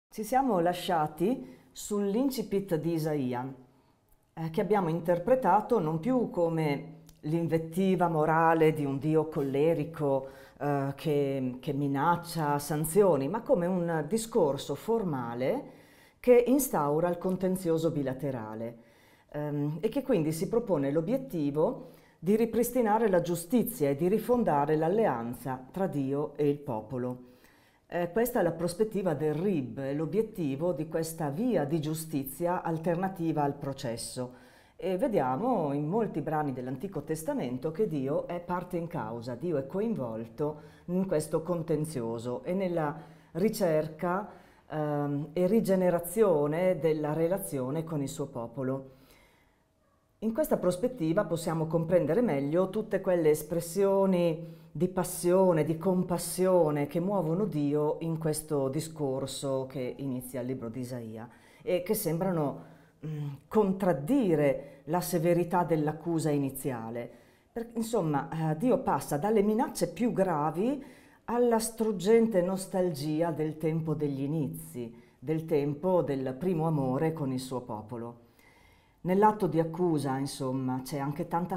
Ci siamo lasciati sull'incipit di Isaia, che abbiamo interpretato non più come l'invettiva morale di un Dio collerico che minaccia sanzioni, ma come un discorso formale che instaura il contenzioso bilaterale e che quindi si propone l'obiettivo di ripristinare la giustizia e di rifondare l'alleanza tra Dio e il popolo. Questa è la prospettiva del RIB, è l'obiettivo di questa via di giustizia alternativa al processo. E vediamo in molti brani dell'Antico Testamento che Dio è parte in causa, Dio è coinvolto in questo contenzioso e nella ricerca e rigenerazione della relazione con il suo popolo. In questa prospettiva possiamo comprendere meglio tutte quelle espressioni di passione, di compassione che muovono Dio in questo discorso che inizia il libro di Isaia e che sembrano contraddire la severità dell'accusa iniziale. Insomma, Dio passa dalle minacce più gravi alla struggente nostalgia del tempo degli inizi, del tempo del primo amore con il suo popolo. Nell'atto di accusa, insomma, c'è anche tanta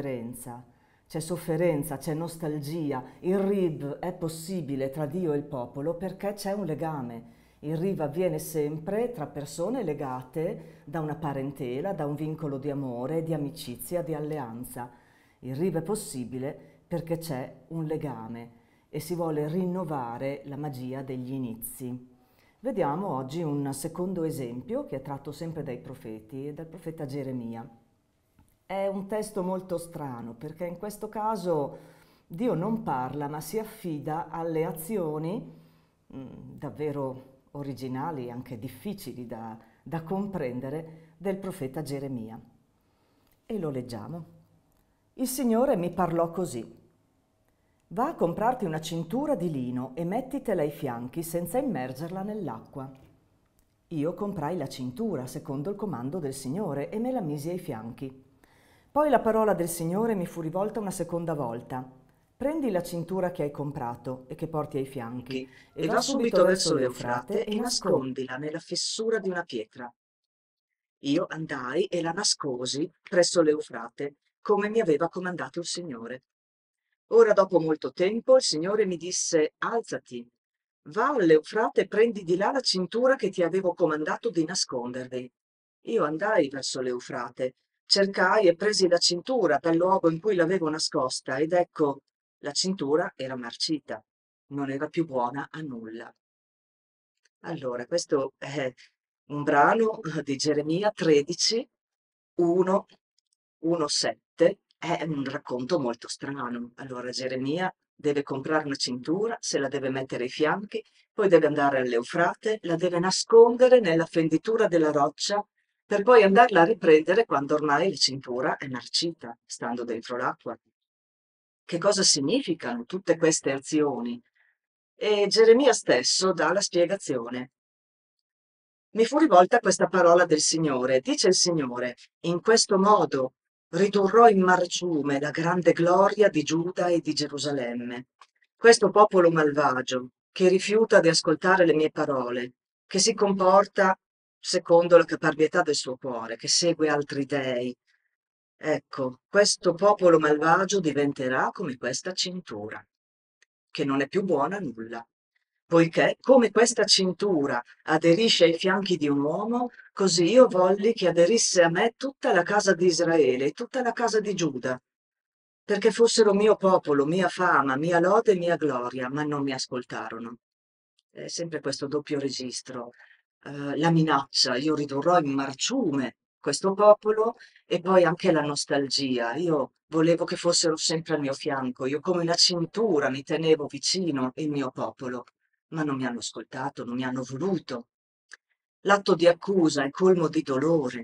sofferenza, c'è nostalgia. Il RIB è possibile tra Dio e il popolo perché c'è un legame. Il RIB avviene sempre tra persone legate da una parentela, da un vincolo di amore, di amicizia, di alleanza. Il RIB è possibile perché c'è un legame e si vuole rinnovare la magia degli inizi. Vediamo oggi un secondo esempio che è tratto sempre dai profeti, dal profeta Geremia. È un testo molto strano perché in questo caso Dio non parla ma si affida alle azioni davvero originali e anche difficili da comprendere del profeta Geremia. E lo leggiamo. Il Signore mi parlò così. Va a comprarti una cintura di lino e mettitela ai fianchi senza immergerla nell'acqua. Io comprai la cintura secondo il comando del Signore e me la misi ai fianchi. Poi la parola del Signore mi fu rivolta una seconda volta. Prendi la cintura che hai comprato e che porti ai fianchi e E va va subito subito verso verso l'Eufrate l'Eufrate e e nascondi. nascondila nella fessura di una pietra. Io andai e la nascosi presso l'Eufrate, come mi aveva comandato il Signore. Ora, dopo molto tempo, il Signore mi disse: Alzati, va all'Eufrate e prendi di là la cintura che ti avevo comandato di nascondervi. Io andai verso l'Eufrate, cercai e presi la cintura dal luogo in cui l'avevo nascosta, ed ecco, la cintura era marcita, non era più buona a nulla. Allora, questo è un brano di Geremia 13, 1, 1-7, è un racconto molto strano. Allora, Geremia deve comprare una cintura, se la deve mettere ai fianchi, poi deve andare all'Eufrate, la deve nascondere nella fenditura della roccia, per poi andarla a riprendere quando ormai la cintura è marcita, stando dentro l'acqua. Che cosa significano tutte queste azioni? E Geremia stesso dà la spiegazione. Mi fu rivolta questa parola del Signore. Dice il Signore: in questo modo ridurrò in marciume la grande gloria di Giuda e di Gerusalemme. Questo popolo malvagio, che rifiuta di ascoltare le mie parole, che si comporta secondo la caparbietà del suo cuore, che segue altri dei. Ecco, questo popolo malvagio diventerà come questa cintura, che non è più buona a nulla, poiché come questa cintura aderisce ai fianchi di un uomo, così io volli che aderisse a me tutta la casa di Israele e tutta la casa di Giuda, perché fossero mio popolo, mia fama, mia lode e mia gloria, ma non mi ascoltarono. È sempre questo doppio registro. La minaccia, io ridurrò in marciume questo popolo e poi anche la nostalgia. Io volevo che fossero sempre al mio fianco, io come una cintura mi tenevo vicino il mio popolo, ma non mi hanno ascoltato, non mi hanno voluto. L'atto di accusa è colmo di dolore.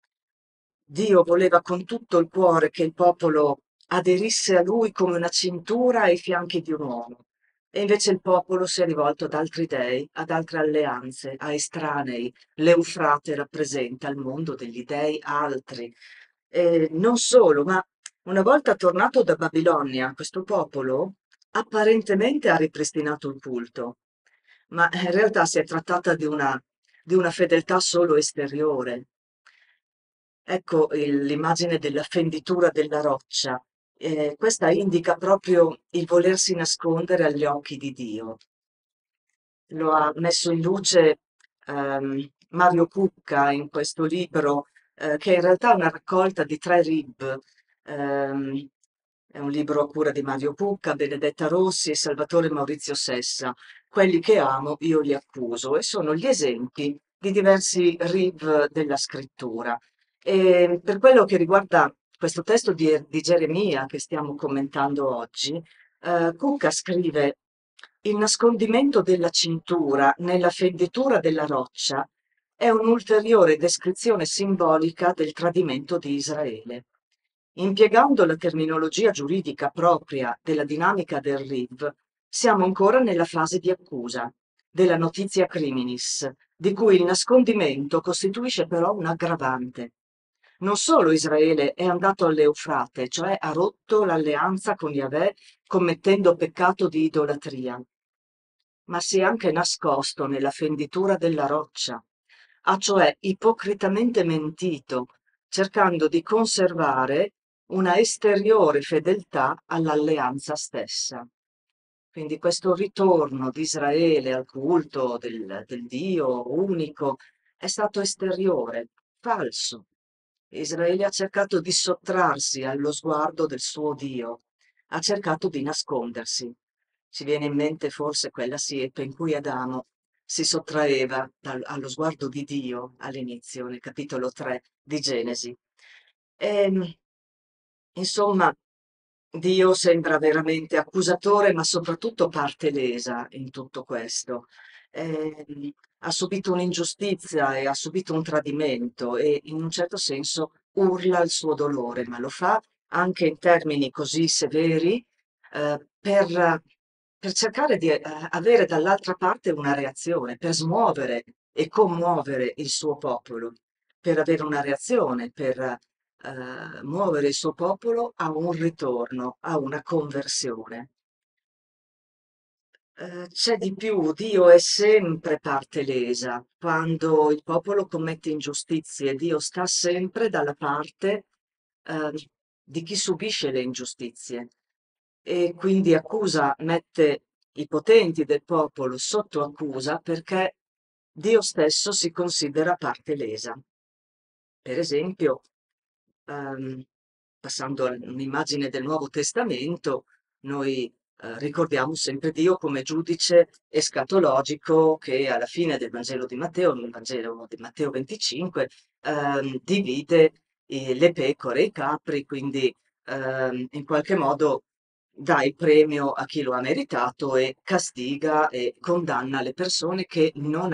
Dio voleva con tutto il cuore che il popolo aderisse a lui come una cintura ai fianchi di un uomo. E invece il popolo si è rivolto ad altri dei, ad altre alleanze, a estranei. L'Eufrate rappresenta il mondo degli dei altri. E non solo, ma una volta tornato da Babilonia, questo popolo apparentemente ha ripristinato il culto, ma in realtà si è trattata di una fedeltà solo esteriore. Ecco l'immagine della fenditura della roccia. Questa indica proprio il volersi nascondere agli occhi di Dio. Lo ha messo in luce Mario Cucca in questo libro, che in realtà è una raccolta di 3 rib. Ehm, è un libro a cura di Mario Cucca, Benedetta Rossi e Salvatore Maurizio Sessa. Quelli che amo io li accuso, e sono gli esempi di diversi rib della scrittura. E per quello che riguarda questo testo di Geremia che stiamo commentando oggi, Cucca scrive: il nascondimento della cintura nella fenditura della roccia è un'ulteriore descrizione simbolica del tradimento di Israele. Impiegando la terminologia giuridica propria della dinamica del RIV, siamo ancora nella fase di accusa, della notizia criminis, di cui il nascondimento costituisce però un aggravante. Non solo Israele è andato all'Eufrate, cioè ha rotto l'alleanza con Yahweh commettendo peccato di idolatria, ma si è anche nascosto nella fenditura della roccia, ha cioè ipocritamente mentito, cercando di conservare una esteriore fedeltà all'alleanza stessa. Quindi questo ritorno di Israele al culto del Dio unico è stato esteriore, falso. Israele ha cercato di sottrarsi allo sguardo del suo Dio, ha cercato di nascondersi. Ci viene in mente forse quella siepe in cui Adamo si sottraeva allo sguardo di Dio all'inizio, nel capitolo 3 di Genesi. E, insomma, Dio sembra veramente accusatore, ma soprattutto parte lesa in tutto questo. Ha subito un'ingiustizia e ha subito un tradimento e in un certo senso urla il suo dolore, ma lo fa anche in termini così severi, per cercare di avere dall'altra parte una reazione, per smuovere e commuovere il suo popolo, per avere una reazione, per muovere il suo popolo a un ritorno, a una conversione. C'è di più, Dio è sempre parte lesa. Quando il popolo commette ingiustizie, Dio sta sempre dalla parte di chi subisce le ingiustizie e quindi accusa, mette i potenti del popolo sotto accusa perché Dio stesso si considera parte lesa. Per esempio, ehm, passando a un'immagine del Nuovo Testamento, noi ricordiamo sempre Dio come giudice escatologico che alla fine del Vangelo di Matteo, nel Vangelo di Matteo 25, divide le pecore e i capri, quindi in qualche modo dà il premio a chi lo ha meritato e castiga e condanna le persone che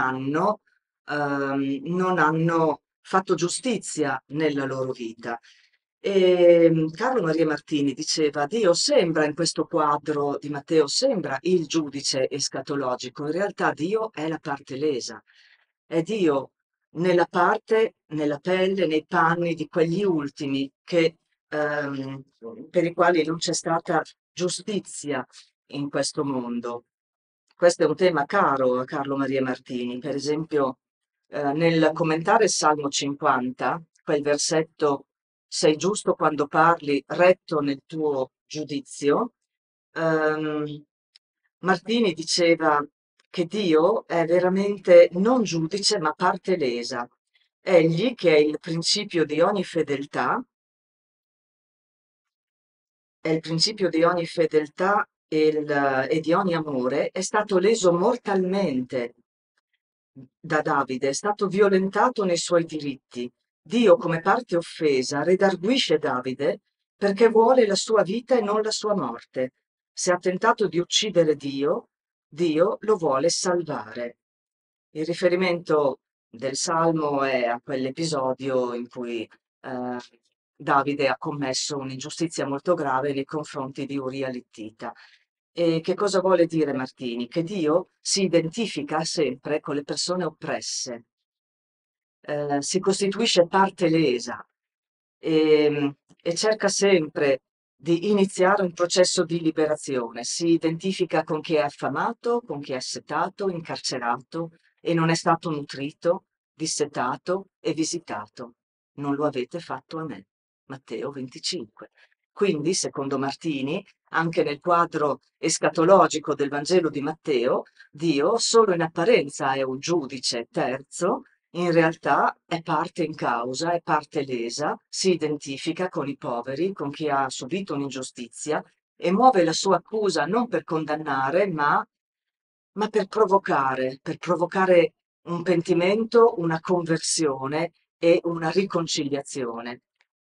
non hanno fatto giustizia nella loro vita. E Carlo Maria Martini diceva: Dio sembra in questo quadro di Matteo, sembra il giudice escatologico, in realtà Dio è la parte lesa, è Dio nella parte, nella pelle, nei panni di quegli ultimi ehm, per i quali non c'è stata giustizia in questo mondo. Questo è un tema caro a Carlo Maria Martini. Per esempio, nel commentare il Salmo 50, quel versetto sei giusto quando parli, retto nel tuo giudizio, ehm, Martini diceva che Dio è veramente non giudice ma parte lesa. Egli, che è il principio di ogni fedeltà, è il principio di ogni fedeltà e di ogni amore, è stato leso mortalmente da Davide, è stato violentato nei suoi diritti. Dio, come parte offesa, redarguisce Davide perché vuole la sua vita e non la sua morte. Se ha tentato di uccidere Dio, Dio lo vuole salvare. Il riferimento del Salmo è a quell'episodio in cui eh, Davide ha commesso un'ingiustizia molto grave nei confronti di Uria l'Ittita. E che cosa vuole dire Martini? Che Dio si identifica sempre con le persone oppresse, si costituisce parte lesa e cerca sempre di iniziare un processo di liberazione. Si identifica con chi è affamato, con chi è assetato, incarcerato e non è stato nutrito, dissetato e visitato. Non lo avete fatto a me. Matteo 25. Quindi, secondo Martini, anche nel quadro escatologico del Vangelo di Matteo, Dio solo in apparenza è un giudice terzo, in realtà è parte in causa, è parte lesa, si identifica con i poveri, con chi ha subito un'ingiustizia e muove la sua accusa non per condannare, ma per provocare un pentimento, una conversione e una riconciliazione.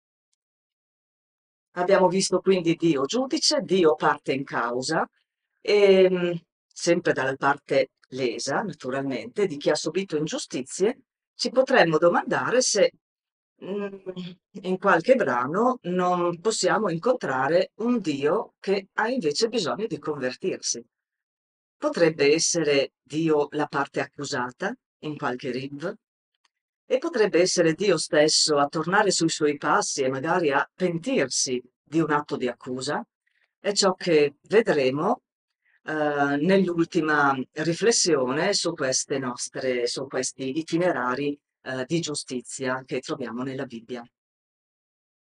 Abbiamo visto quindi Dio giudice, Dio parte in causa, e sempre dalla parte lesa, naturalmente, di chi ha subito ingiustizie, ci potremmo domandare se in qualche brano non possiamo incontrare un Dio che ha invece bisogno di convertirsi. Potrebbe essere Dio la parte accusata in qualche riv, e potrebbe essere Dio stesso a tornare sui suoi passi e magari a pentirsi di un atto di accusa. È ciò che vedremo nell'ultima riflessione su questi itinerari di giustizia che troviamo nella Bibbia.